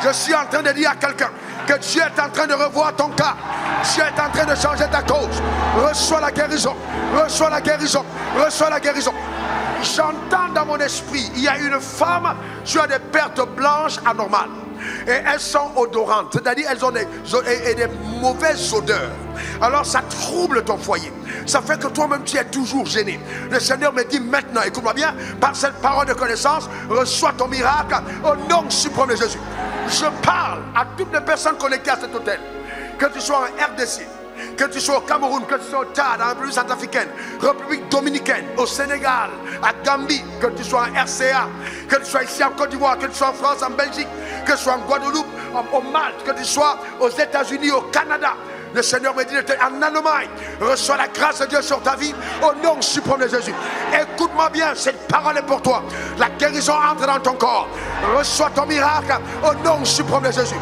Je suis en train de dire à quelqu'un que Dieu est en train de revoir ton cas. Dieu est en train de changer ta cause. Reçois la guérison. Reçois la guérison. Reçois la guérison. J'entends dans mon esprit, il y a une femme qui a des pertes blanches anormales. Et elles sont odorantes, c'est-à-dire elles ont des mauvaises odeurs. Alors ça trouble ton foyer. Ça fait que toi-même tu es toujours gêné. Le Seigneur me dit maintenant, écoute-moi bien, par cette parole de connaissance, reçois ton miracle au nom suprême de Jésus. Je parle à toutes les personnes connectées à cet hôtel. Que tu sois en RDC, que tu sois au Cameroun, que tu sois au Tchad, en République centrafricaine, République dominicaine, au Sénégal, à Gambie, que tu sois en RCA, que tu sois ici en Côte d'Ivoire, que tu sois en France, en Belgique, que tu sois en Guadeloupe, au Malte, que tu sois aux États-Unis, au Canada. Le Seigneur me dit en Allemagne, reçois la grâce de Dieu sur ta vie au nom suprême de Jésus. Écoute-moi bien, cette parole est pour toi. La guérison entre dans ton corps. Reçois ton miracle au nom suprême de Jésus.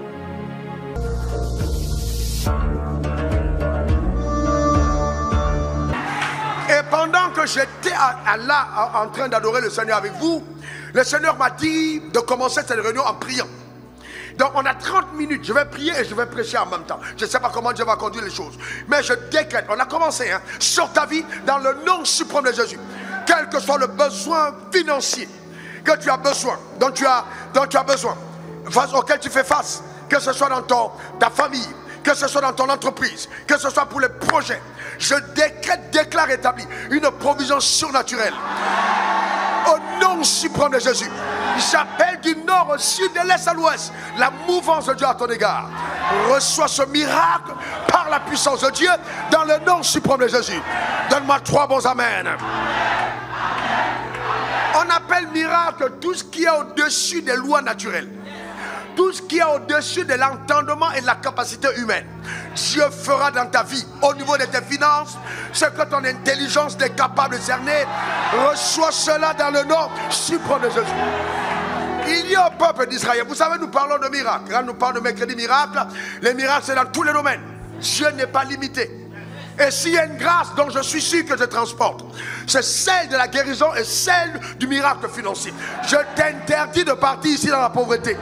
Et pendant que j'étais là en train d'adorer le Seigneur avec vous, le Seigneur m'a dit de commencer cette réunion en priant. Donc on a 30 minutes, je vais prier et je vais prêcher en même temps. Je ne sais pas comment Dieu va conduire les choses. Mais je décrète, on a commencé sur ta vie dans le nom suprême de Jésus. Quel que soit le besoin financier que tu as besoin, dont tu as besoin, auquel tu fais face, que ce soit dans ta famille, que ce soit dans ton entreprise, que ce soit pour les projets, je déclare établi une provision surnaturelle. Au nom suprême de Jésus, j'appelle du nord au sud, de l'est à l'ouest, la mouvance de Dieu à ton égard. Reçois ce miracle par la puissance de Dieu dans le nom suprême de Jésus. Donne-moi 3 bons amen. On appelle miracle tout ce qui est au-dessus des lois naturelles. Tout ce qui est au-dessus de l'entendement et de la capacité humaine. Dieu fera dans ta vie, au niveau de tes finances, ce que ton intelligence n'est capable de cerner. Reçois cela dans le nom suprême de Jésus. Il y a un peuple d'Israël. Vous savez, nous parlons de miracles. Quand nous parlons de mercredi miracle, les miracles, c'est dans tous les domaines. Dieu n'est pas limité. Et s'il y a une grâce dont je suis sûr que je transporte, c'est celle de la guérison et celle du miracle financier. Je t'interdis de partir ici dans la pauvreté.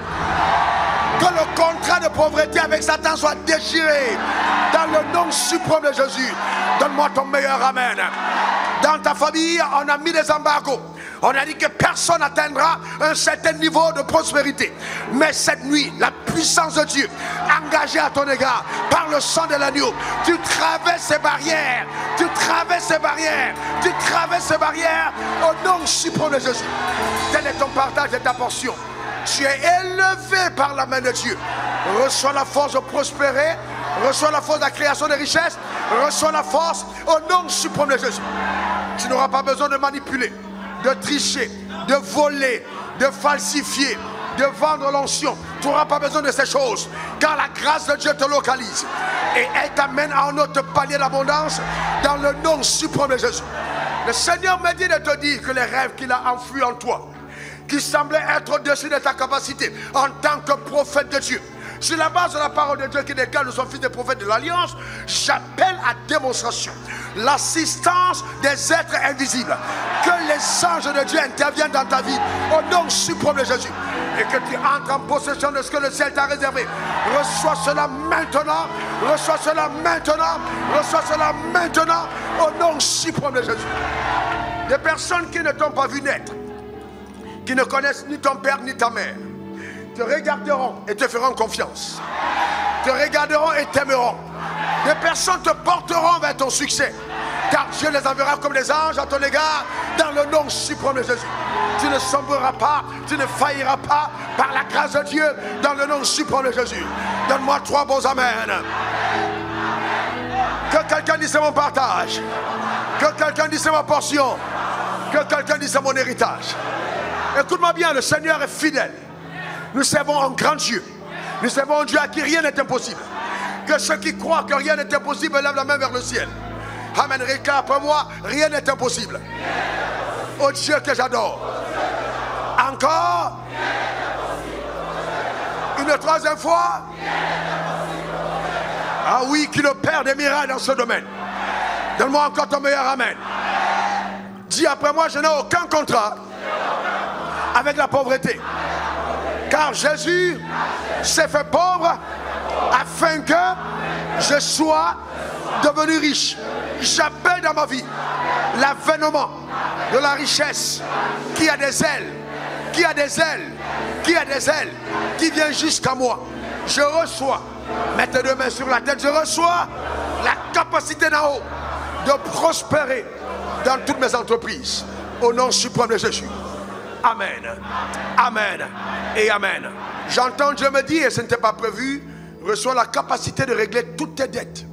Que le contrat de pauvreté avec Satan soit déchiré dans le nom suprême de Jésus. Donne-moi ton meilleur amen. Dans ta famille, on a mis des embargos. On a dit que personne n'atteindra un certain niveau de prospérité. Mais cette nuit, la puissance de Dieu, engagée à ton égard, par le sang de l'agneau, tu traverses ces barrières. Tu traverses ces barrières. Tu traverses ces barrières au nom suprême de Jésus. Tel est ton partage et ta portion. Tu es élevé par la main de Dieu. Reçois la force de prospérer. Reçois la force de la création de richesses. Reçois la force au nom suprême de Jésus. Tu n'auras pas besoin de manipuler, de tricher, de voler, de falsifier, de vendre l'onction. Tu n'auras pas besoin de ces choses, car la grâce de Dieu te localise et elle t'amène à un autre palier d'abondance dans le nom suprême de Jésus. Le Seigneur m'a dit de te dire que les rêves qu'il a enfouis en toi, qui semblaient être au-dessus de ta capacité en tant que prophète de Dieu, sur la base de la parole de Dieu qui déclare nous sommes fils des prophètes de l'Alliance, j'appelle à démonstration l'assistance des êtres invisibles. Que les anges de Dieu interviennent dans ta vie au nom suprême de Jésus. Et que tu entres en possession de ce que le ciel t'a réservé. Reçois cela maintenant. Reçois cela maintenant. Reçois cela maintenant au nom suprême de Jésus. Des personnes qui ne t'ont pas vu naître, qui ne connaissent ni ton père ni ta mère, te regarderont et te feront confiance. Te regarderont et t'aimeront. Des personnes te porteront vers ton succès. Car Dieu les enverra comme des anges à ton égard dans le nom suprême de Jésus. Tu ne sombreras pas, tu ne failliras pas par la grâce de Dieu dans le nom suprême de Jésus. Donne-moi 3 bons amen. Que quelqu'un dise c'est mon partage. Que quelqu'un dise c'est ma portion. Que quelqu'un dise c'est mon héritage. Écoute-moi bien, le Seigneur est fidèle. Nous servons un grand Dieu. Nous servons un Dieu à qui rien n'est impossible. Que ceux qui croient que rien n'est impossible lèvent la main vers le ciel. Amen. Réclame après moi, rien n'est impossible. Oh Dieu que j'adore. Encore. Une 3e fois. Ah oui, qu'il opère des miracles dans ce domaine. Donne-moi encore ton meilleur amen. Dis après moi, je n'ai aucun contrat avec la pauvreté. Car Jésus s'est fait pauvre afin que je sois devenu riche. J'appelle dans ma vie l'avènement de la richesse qui a des ailes, qui a des ailes, qui a des ailes, qui vient jusqu'à moi. Je reçois, mettez deux mains sur la tête, je reçois la capacité d'en haut de prospérer dans toutes mes entreprises. Au nom suprême de Jésus. Amen. Amen. Et amen. J'entends Dieu me dire, et ce n'était pas prévu, reçois la capacité de régler toutes tes dettes.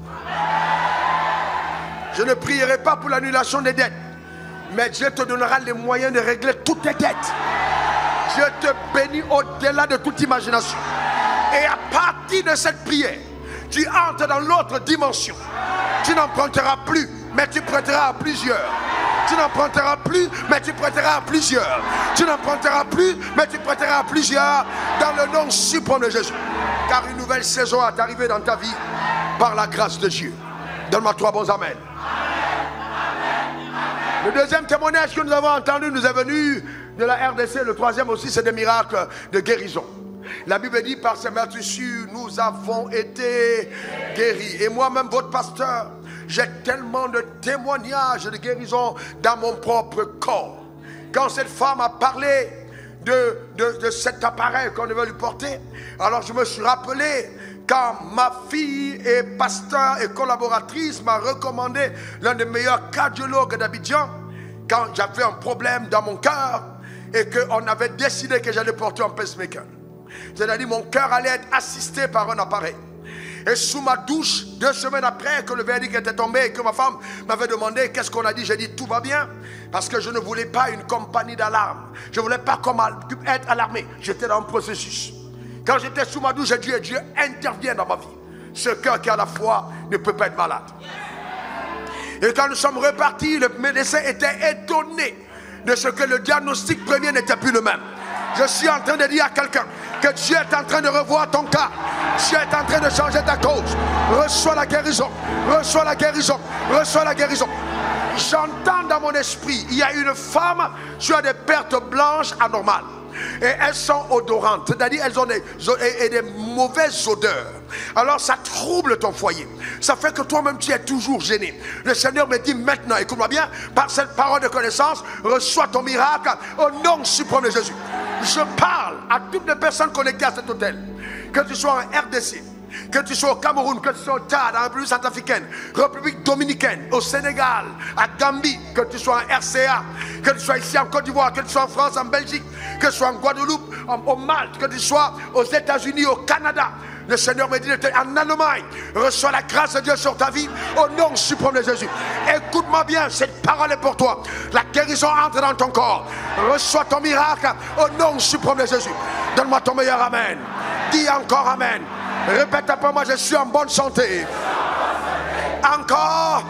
Je ne prierai pas pour l'annulation des dettes, mais Dieu te donnera les moyens de régler toutes tes dettes. Dieu te bénit au-delà de toute imagination. Et à partir de cette prière, tu entres dans l'autre dimension. Tu n'emprunteras plus, mais tu prêteras à plusieurs. Tu n'emprunteras plus, mais tu prêteras à plusieurs. Tu n'emprunteras plus, mais tu prêteras à plusieurs. Dans le nom suprême de Jésus. Car une nouvelle saison est arrivée dans ta vie par la grâce de Dieu. Donne-moi 3 bons amen. Le deuxième témoignage que nous avons entendu nous est venu de la RDC. Le troisième aussi, c'est des miracles de guérison. La Bible dit, par ses meurtrissures, nous avons été guéris. Et moi-même, votre pasteur, j'ai tellement de témoignages de guérison dans mon propre corps. Quand cette femme a parlé de cet appareil qu'on devait lui porter, alors je me suis rappelé quand ma fille et pasteur et collaboratrice m'a recommandé l'un des meilleurs cardiologues d'Abidjan, quand j'avais un problème dans mon cœur et qu'on avait décidé que j'allais porter un pacemaker. C'est-à-dire mon cœur allait être assisté par un appareil. Et sous ma douche, 2 semaines après que le verdict était tombé et que ma femme m'avait demandé qu'est-ce qu'on a dit, j'ai dit tout va bien, parce que je ne voulais pas une compagnie d'alarme. Je ne voulais pas être alarmé. J'étais dans un processus. Quand j'étais sous ma douche, j'ai dit Dieu intervient dans ma vie. Ce cœur qui a la foi ne peut pas être malade. Et quand nous sommes repartis, le médecin était étonné de ce que le diagnostic premier n'était plus le même. Je suis en train de dire à quelqu'un que Dieu est en train de revoir ton cas. Dieu est en train de changer ta cause. Reçois la guérison. Reçois la guérison. Reçois la guérison. J'entends dans mon esprit, il y a une femme qui a des pertes blanches anormales. Et elles sont odorantes, c'est-à-dire elles ont des mauvaises odeurs. Alors ça trouble ton foyer. Ça fait que toi-même tu es toujours gêné. Le Seigneur me dit maintenant, écoute-moi bien, par cette parole de connaissance, reçois ton miracle au nom suprême de Jésus. Je parle à toutes les personnes connectées à cet hôtel, que tu sois en RDC, que tu sois au Cameroun, que tu sois au Tchad, en République centrafricaine, République dominicaine, au Sénégal, à Gambie, que tu sois en RCA, que tu sois ici en Côte d'Ivoire, que tu sois en France, en Belgique, que tu sois en Guadeloupe, au Malte, que tu sois aux États-Unis, au Canada. Le Seigneur me dit en Allemagne, reçois la grâce de Dieu sur ta vie au nom suprême de Jésus. Écoute-moi bien, cette parole est pour toi. La guérison entre dans ton corps. Reçois ton miracle au nom suprême de Jésus. Donne-moi ton meilleur amen. Dis encore amen. Répète après moi, je suis en bonne santé. Encore.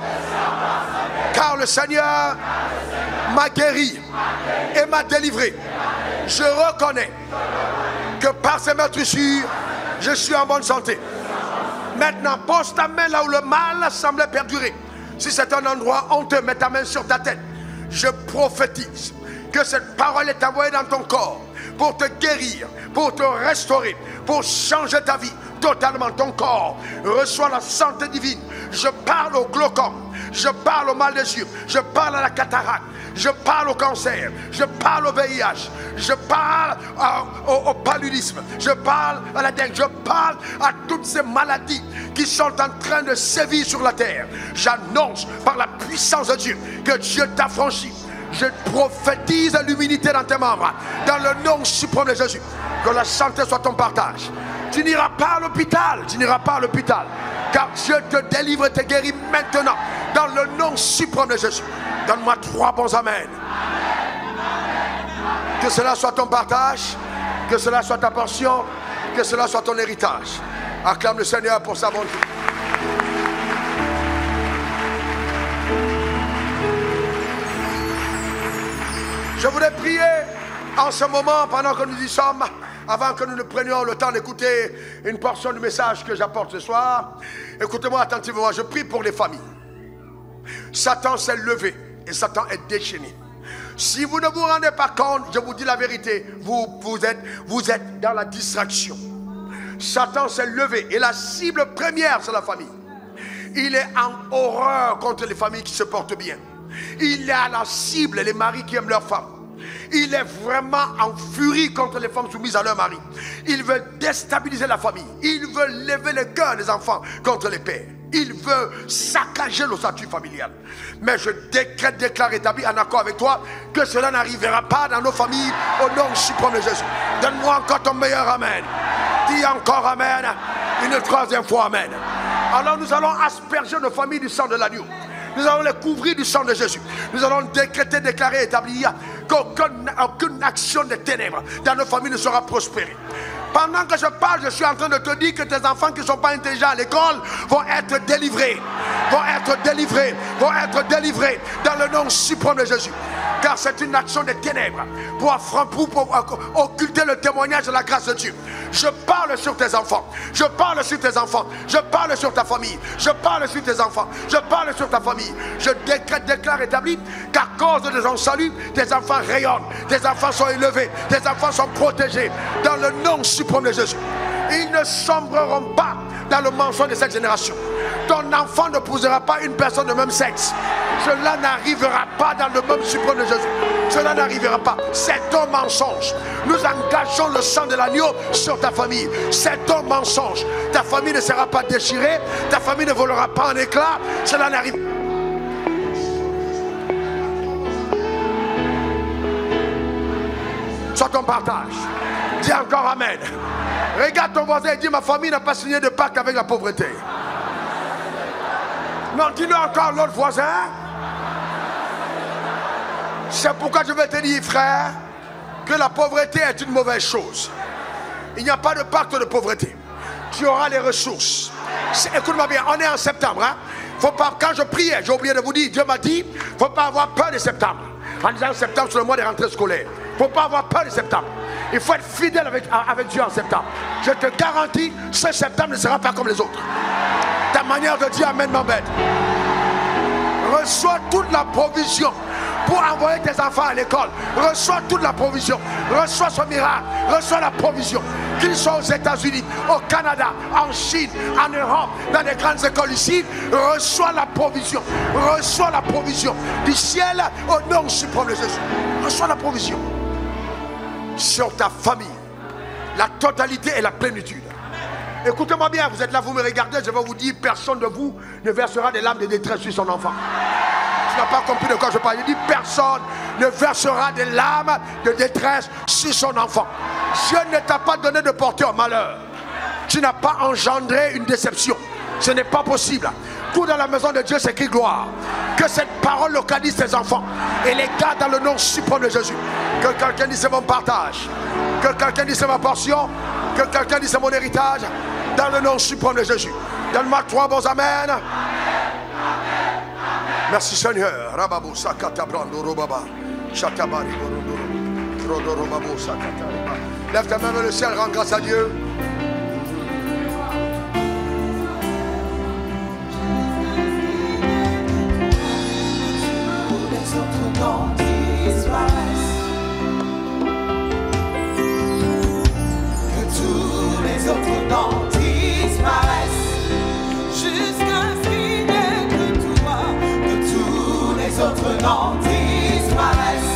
Car le Seigneur m'a guéri et m'a délivré. Je reconnais que par ses meurtrissures, je suis en bonne santé. Maintenant, pose ta main là où le mal semblait perdurer. Si c'est un endroit honteux, mets ta main sur ta tête. Je prophétise que cette parole est envoyée dans ton corps pour te guérir, pour te restaurer, pour changer ta vie totalement. Ton corps reçoit la santé divine. Je parle au glaucome, je parle au mal des yeux, je parle à la cataracte, je parle au cancer, je parle au VIH, je parle au paludisme, je parle à la dengue, je parle à toutes ces maladies qui sont en train de sévir sur la terre. J'annonce par la puissance de Dieu que Dieu t'a franchi. Je prophétise l'humilité dans tes membres, dans le nom suprême de Jésus. Que la santé soit ton partage. Tu n'iras pas à l'hôpital, tu n'iras pas à l'hôpital, car Dieu te délivre et te guérit maintenant, dans le nom suprême de Jésus. Donne-moi 3 bons amen. Que cela soit ton partage, que cela soit ta portion, que cela soit ton héritage. Acclame le Seigneur pour sa bonté. Je voudrais prier en ce moment, pendant que nous y sommes, avant que nous ne prenions le temps d'écouter une portion du message que j'apporte ce soir. Écoutez-moi attentivement, je prie pour les familles. Satan s'est levé et Satan est déchaîné. Si vous ne vous rendez pas compte, je vous dis la vérité, vous êtes dans la distraction. Satan s'est levé et la cible première, c'est la famille. Il est en horreur contre les familles qui se portent bien. Il est à la cible, les maris qui aiment leurs femmes. Il est vraiment en furie contre les femmes soumises à leur mari. Il veut déstabiliser la famille. Il veut lever le cœur des enfants contre les pères. Il veut saccager le statut familial. Mais je déclare établi en accord avec toi que cela n'arrivera pas dans nos familles au nom suprême de Jésus. Donne-moi encore ton meilleur amen. Dis encore amen. Une troisième fois amen. Alors nous allons asperger nos familles du sang de l'agneau. Nous allons les couvrir du sang de Jésus. Nous allons décréter, déclarer, établir qu'aucune action des ténèbres dans nos familles ne sera prospérée. Pendant que je parle, je suis en train de te dire que tes enfants qui ne sont pas intelligents à l'école vont être délivrés. Vont être délivrés. Vont être délivrés dans le nom suprême de Jésus. Car c'est une action des ténèbres pour occulter le témoignage de la grâce de Dieu. Je parle sur tes enfants. Je parle sur tes enfants. Je parle sur ta famille. Je parle sur tes enfants. Je parle sur ta famille. Je déclare établi qu'à cause de ton salut, tes enfants rayonnent. Tes enfants sont élevés. Tes enfants sont protégés dans le nom suprême de Jésus. Ils ne sombreront pas dans le mensonge de cette génération. Ton enfant ne posera pas une personne de même sexe. Cela n'arrivera pas dans le même suprême de Jésus. Cela n'arrivera pas. C'est un mensonge. Nous engageons le sang de l'agneau sur ta famille. C'est un mensonge. Ta famille ne sera pas déchirée. Ta famille ne volera pas en éclats. Cela n'arrive pas. Soit ton partage. Dis encore amen. Regarde ton voisin et dis: ma famille n'a pas signé de pacte avec la pauvreté. Non, dis-le encore l'autre voisin. C'est pourquoi je vais te dire, frère, que la pauvreté est une mauvaise chose. Il n'y a pas de pacte de pauvreté. Tu auras les ressources. Écoute-moi bien, on est en septembre. Hein? Faut pas, quand je priais, j'ai oublié de vous dire, Dieu m'a dit, il ne faut pas avoir peur de septembre. En disant septembre, c'est le mois des rentrées scolaires. Il ne faut pas avoir peur de septembre. Il faut être fidèle avec Dieu en septembre. Je te garantis, ce septembre ne sera pas comme les autres. Ta manière de dire amen m'embête. Reçois toute la provision pour envoyer tes enfants à l'école. Reçois toute la provision. Reçois ce miracle. Reçois la provision. Qu'ils soient aux États-Unis, au Canada, en Chine, en Europe, dans les grandes écoles ici, reçois la provision. Reçois la provision du ciel au nom suprême de Jésus. Reçois la provision sur ta famille. La totalité et la plénitude. Écoutez-moi bien, vous êtes là, vous me regardez, je vais vous dire, personne de vous ne versera des larmes de détresse sur son enfant. Tu n'as pas compris de quoi je parle. Je dis, personne ne versera des larmes de détresse sur son enfant. Dieu ne t'a pas donné de porter au malheur. Tu n'as pas engendré une déception. Ce n'est pas possible. Tout dans la maison de Dieu, c'est écrit gloire. Que cette parole localise tes enfants et les garde dans le nom suprême de Jésus. Que quelqu'un dise c'est mon partage. Que quelqu'un dise c'est ma portion. Que quelqu'un dise c'est mon héritage. Dans le nom suprême de Jésus. Donne-moi 3 bons amen. Merci Seigneur. Lève ta main vers le ciel, rends grâce à Dieu. Que tous les autres noms disparaissent jusqu'à ce qu'il n'y ait que toi. Que tous les autres noms disparaissent.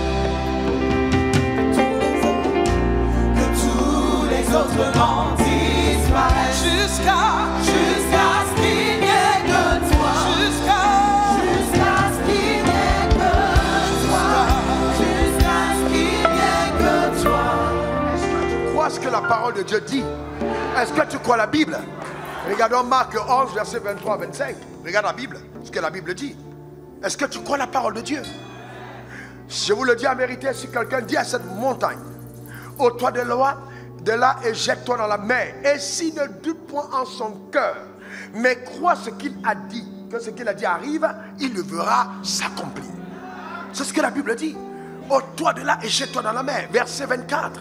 Que tous les autres noms disparaissent jusqu'à ce qu'il n'y ait que toi. Jusqu'à ce qu'il n'y ait que toi. Jusqu'à ce qu'il n'y ait que toi. Est-ce que tu crois ce que la parole de Dieu dit? Est-ce que tu crois la Bible? Regardons Marc 11, verset 23 à 25. Regarde la Bible, ce que la Bible dit. Est-ce que tu crois la parole de Dieu? Je vous le dis en vérité, si quelqu'un dit à cette montagne, ôte-toi de là et jette-toi dans la mer. Et s'il ne doute point en son cœur, mais croit ce qu'il a dit, que ce qu'il a dit arrive, il le verra s'accomplir. C'est ce que la Bible dit. Ôte-toi de là et jette-toi dans la mer. Verset 24.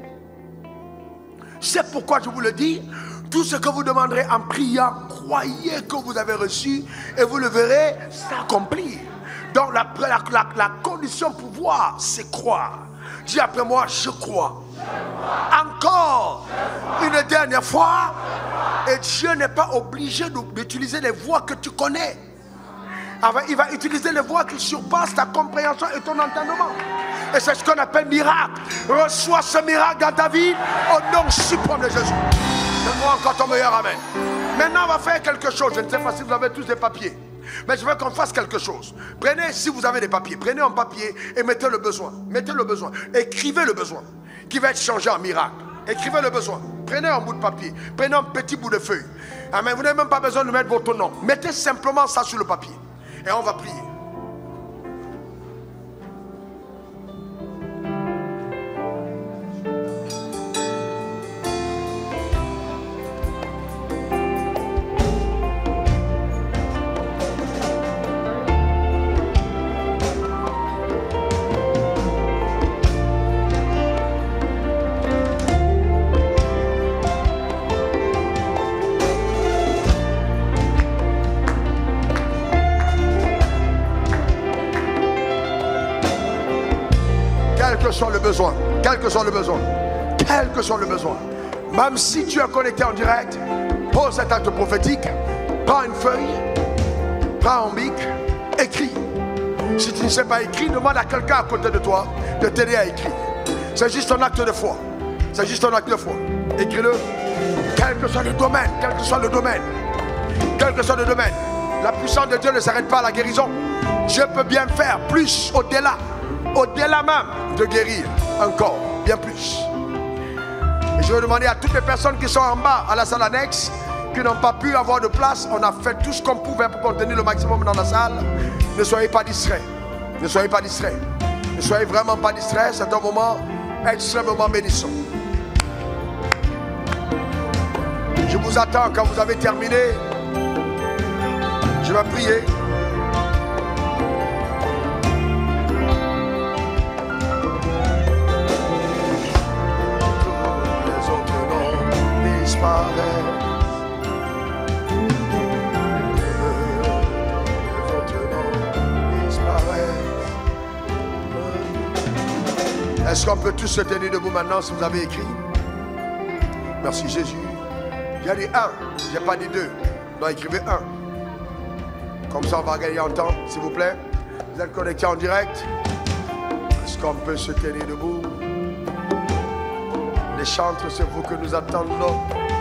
C'est pourquoi je vous le dis, tout ce que vous demanderez en priant, croyez que vous avez reçu et vous le verrez s'accomplir. Donc la condition pour voir, c'est croire. Dis après moi, je crois. Encore une dernière fois. Et Dieu n'est pas obligé d'utiliser les voix que tu connais. Il va utiliser les voix qui surpassent ta compréhension et ton entendement. Et c'est ce qu'on appelle miracle. Reçois ce miracle dans ta vie au nom suprême de Jésus. Donne-moi encore ton meilleur amen. Maintenant, on va faire quelque chose. Je ne sais pas si vous avez tous des papiers, mais je veux qu'on fasse quelque chose. Prenez, si vous avez des papiers, prenez un papier et mettez le besoin. Mettez le besoin. Écrivez le besoin qui va être changé en miracle. Écrivez le besoin. Prenez un bout de papier. Prenez un petit bout de feuille. Amen. Vous n'avez même pas besoin de mettre votre nom. Mettez simplement ça sur le papier. Et on va prier. Quel que soit le besoin, quel que soit le besoin, quel que soit le besoin, même si tu es connecté en direct, pose cet acte prophétique, prends une feuille, prends un bic, écris. Si tu ne sais pas écrire, demande à quelqu'un à côté de toi de t'aider à écrire. C'est juste un acte de foi. C'est juste un acte de foi. Écris-le, quel que soit le domaine, quel que soit le domaine, quel que soit le domaine. La puissance de Dieu ne s'arrête pas à la guérison. Dieu peut bien faire plus au-delà même de guérir encore, bien plus. Et je vais demander à toutes les personnes qui sont en bas à la salle annexe, qui n'ont pas pu avoir de place, on a fait tout ce qu'on pouvait pour contenir le maximum dans la salle. Ne soyez pas distraits. Ne soyez pas distraits. Ne soyez vraiment pas distraits. C'est un moment extrêmement bénissant. Je vous attends quand vous avez terminé. Je vais prier. Est-ce qu'on peut tous se tenir debout maintenant si vous avez écrit? Merci Jésus. J'ai dit un, j'ai pas dit deux. Donc écrivez un. Comme ça on va gagner en temps, s'il vous plaît. Vous êtes connectés en direct. Est-ce qu'on peut se tenir debout? Les chantres, c'est vous que nous attendons.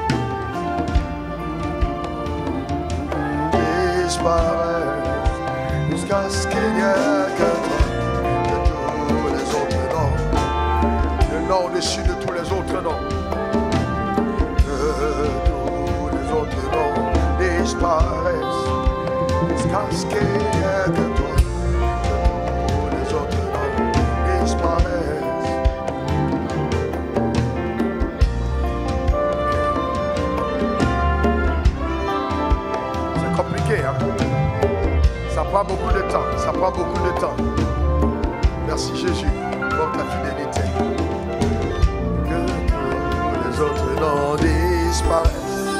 Disparaît jusqu'à ce qu'il n'y ait que toi, de tous les autres noms, le nom au-dessus de tous les autres noms, de tous les autres noms disparaissent jusqu'à ce qu'il n'y ait que toi, de tous les autres noms disparaissent. Ça prend beaucoup de temps, ça prend beaucoup de temps. Merci Jésus pour ta fidélité. Que tous les autres noms disparaissent.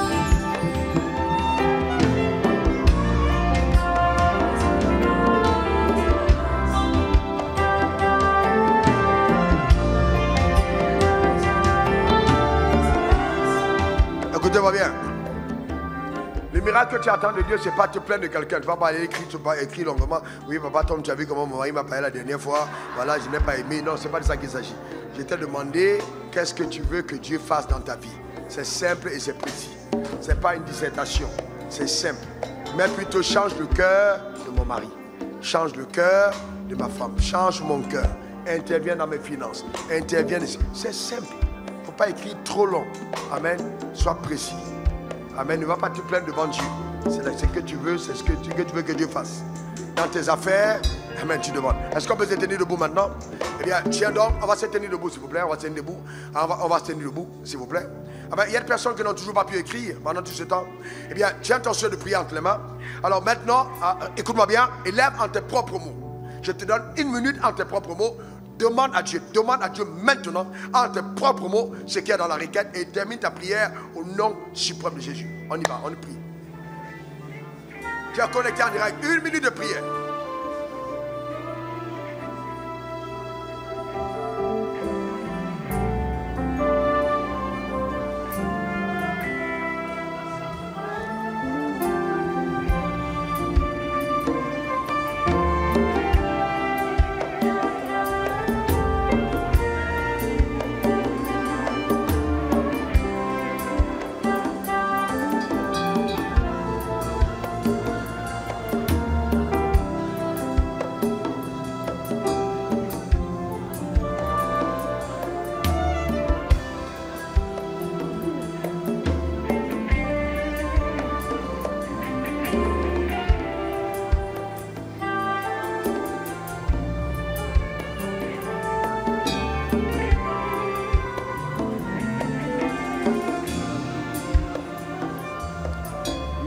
Écoutez-moi bien. Le miracle que tu attends de Dieu, ce n'est pas te plaindre de quelqu'un. Tu ne vas pas aller écrire, tu vas écrire longuement. Oui, papa Tom, tu as vu comment mon mari m'a parlé la dernière fois. Voilà, je n'ai pas aimé. Non, ce n'est pas de ça qu'il s'agit. Je t'ai demandé qu'est-ce que tu veux que Dieu fasse dans ta vie. C'est simple et c'est précis. Ce n'est pas une dissertation. C'est simple. Mais plutôt change le cœur de mon mari. Change le cœur de ma femme. Change mon cœur. Interviens dans mes finances. Interviens ici. C'est simple. Il ne faut pas écrire trop long. Amen. Sois précis. Amen. Ne va pas te plaindre devant Dieu. C'est ce que tu veux, c'est ce que tu veux que Dieu fasse. Dans tes affaires, amen, tu demandes. Est-ce qu'on peut se tenir debout maintenant? Eh bien, tiens donc, on va se tenir debout, s'il vous plaît. On va se tenir debout. On va se tenir debout, s'il vous plaît. Il y a des personnes qui n'ont toujours pas pu écrire pendant tout ce temps. Eh bien, tiens ton soeur de prière entre les mains. Alors maintenant, écoute-moi bien, élève en tes propres mots. Je te donne 1 minute en tes propres mots. Demande à Dieu maintenant, en tes propres mots, ce qu'il y a dans la requête et termine ta prière au nom suprême de Jésus. On y va, on y prie. Tu es connecté en direct, 1 minute de prière.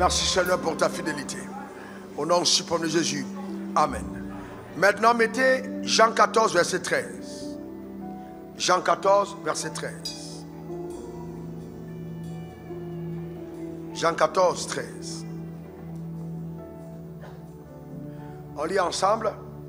Merci Seigneur pour ta fidélité. Au nom suprême de Jésus. Amen. Maintenant, mettez Jean 14, verset 13. Jean 14, verset 13. Jean 14, 13. On lit ensemble.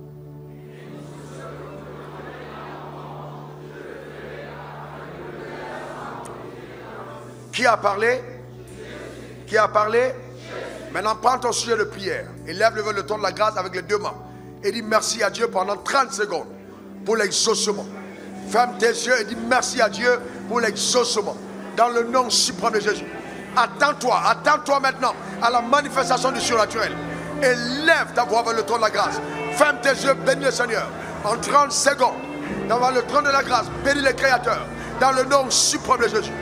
Qui a parlé? Qui a parlé? Maintenant, prends ton sujet de prière et lève le ton de la grâce avec les deux mains. Et dis merci à Dieu pendant 30 secondes pour l'exaucement. Ferme tes yeux et dis merci à Dieu pour l'exaucement. Dans le nom suprême de Jésus. Attends-toi maintenant à la manifestation du surnaturel. Et lève ta voix vers le trône de la grâce. Ferme tes yeux, bénis le Seigneur. En 30 secondes, devant le trône de la grâce, bénis le Créateur. Dans le nom suprême de Jésus.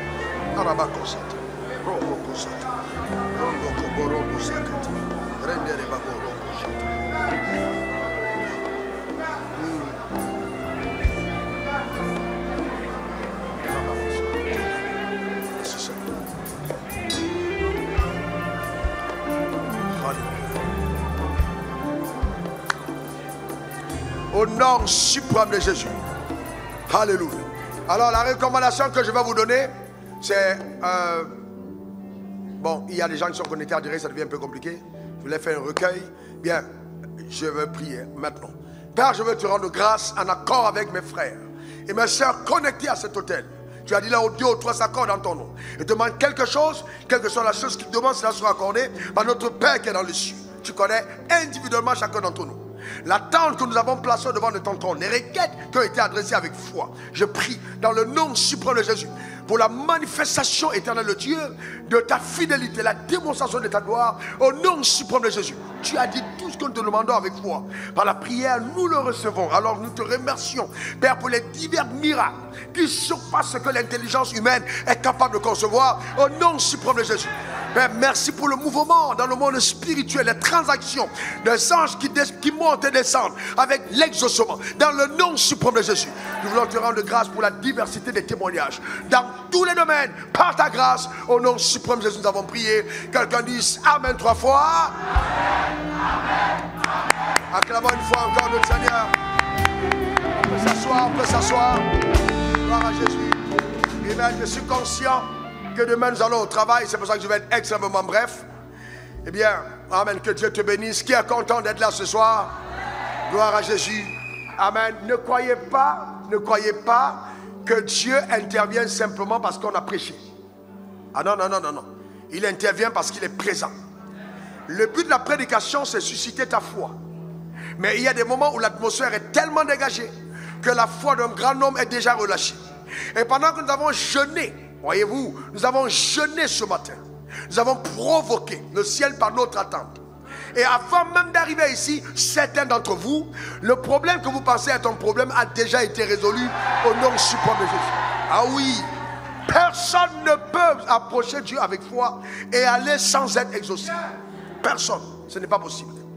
Au nom suprême de Jésus. Alléluia. Alors la recommandation que je vais vous donner, c'est... bon, il y a des gens qui sont connectés à direct, ça devient un peu compliqué. Je voulais faire un recueil. Bien, je vais prier maintenant. Père, je veux te rendre grâce en accord avec mes frères et mes soeurs connectés à cet hôtel. Tu as dit là où 2 ou 3 s'accordent dans ton nom. Et demande quelque chose, quelle que soit la chose qu'il demande, cela sera accordé par notre Père qui est dans les cieux. Tu connais individuellement chacun d'entre nous. L'attente que nous avons placée devant de ton trône, les requêtes qui ont été adressées avec foi. Je prie dans le nom suprême de Jésus pour la manifestation éternelle de Dieu, de ta fidélité, la démonstration de ta gloire, au nom suprême de Jésus. Tu as dit tout ce que nous te demandons avec foi. Par la prière, nous le recevons. Alors nous te remercions, Père, pour les divers miracles qui surpassent ce que l'intelligence humaine est capable de concevoir, au nom suprême de Jésus. Père, merci pour le mouvement dans le monde spirituel, les transactions, les anges qui montent et descendent avec l'exaucement. Dans le nom suprême de Jésus, nous voulons te rendre grâce pour la diversité des témoignages. Dans tous les domaines, par ta grâce, au nom suprême de Jésus, nous avons prié. Quelqu'un dise Amen 3 fois. Amen. Acclamons une fois encore notre Seigneur. On peut s'asseoir. Gloire à Jésus. Amen. Je suis conscient que demain nous allons au travail, c'est pour ça que je vais être extrêmement bref. Eh bien, amen, que Dieu te bénisse. Qui est content d'être là ce soir? Gloire à Jésus. Amen. Ne croyez pas que Dieu intervient simplement parce qu'on a prêché. Ah non. Il intervient parce qu'il est présent. Le but de la prédication, c'est susciter ta foi. Mais il y a des moments où l'atmosphère est tellement dégagée que la foi d'un grand homme est déjà relâchée. Et pendant que nous avons jeûné, voyez-vous, nous avons jeûné ce matin. Nous avons provoqué le ciel par notre attente. Et avant même d'arriver ici, certains d'entre vous, le problème que vous pensez être un problème a déjà été résolu au nom suprême de Jésus. Ah oui, personne ne peut approcher Dieu avec foi et aller sans être exaucé. Personne, ce n'est pas possible.